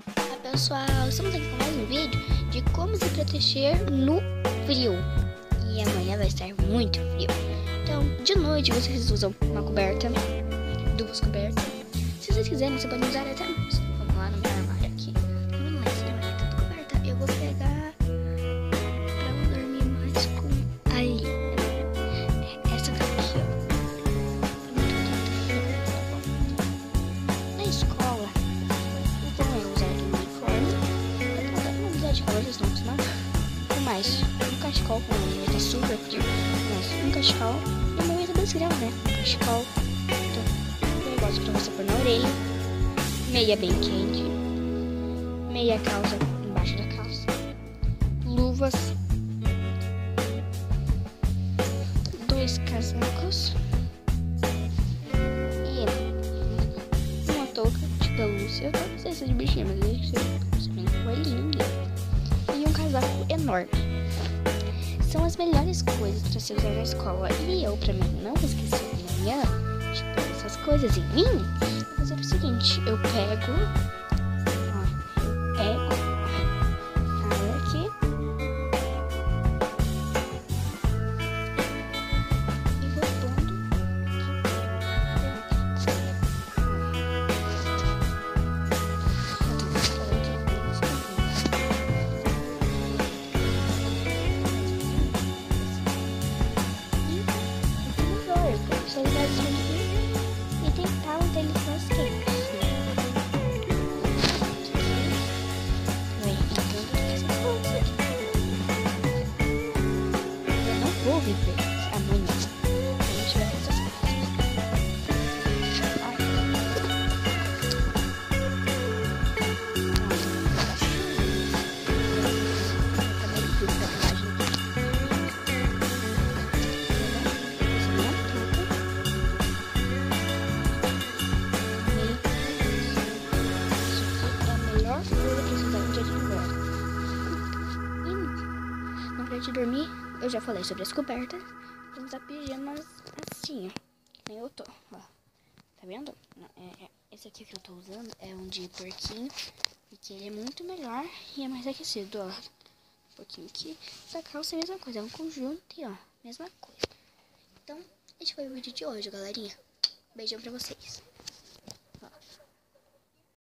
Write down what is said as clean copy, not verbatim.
Olá pessoal, estamos aqui com mais um vídeo de como se proteger no frio. E amanhã vai estar muito frio. Então, de noite vocês usam uma coberta, duas cobertas. Se vocês quiserem, vocês podem usar até mais. Vamos lá no meu armário aqui. Mas se não é tanta coberta, eu vou pegar pra não dormir mais com ali. Essa daqui, ó. Na escola, de calor, vocês estão acostumados? Com mais um cachecol, como tá super frio, mas um cachecol e uma mesa das gramas, né? Um cachecol, um negócio pra você pôr na orelha, meia bem quente, meia calça embaixo da calça, luvas, dois casacos e uma touca de pelúcia. Eu não sei se é de bichinho, mas eu acho que você vem com o olhinho dele. E um casaco enorme. São as melhores coisas pra se usar na escola. E eu, pra mim não esquecer amanhã de pôr essas coisas em mim, vou fazer o seguinte: eu pego aqui e vou pondo e tentar manter eles mais quentes. Eu não vou viver amanhã se eu não tiver essas coisas. De dormir, eu já falei sobre as cobertas. Vamos usar pijamas assim, ó. Nem eu tô, ó. Tá vendo? Esse aqui que eu tô usando é um de porquinho, porque ele é muito melhor e é mais aquecido, ó. Um pouquinho aqui. Essa calça é a mesma coisa, é um conjunto e ó, mesma coisa. Então, esse foi o vídeo de hoje, galerinha. Beijão pra vocês.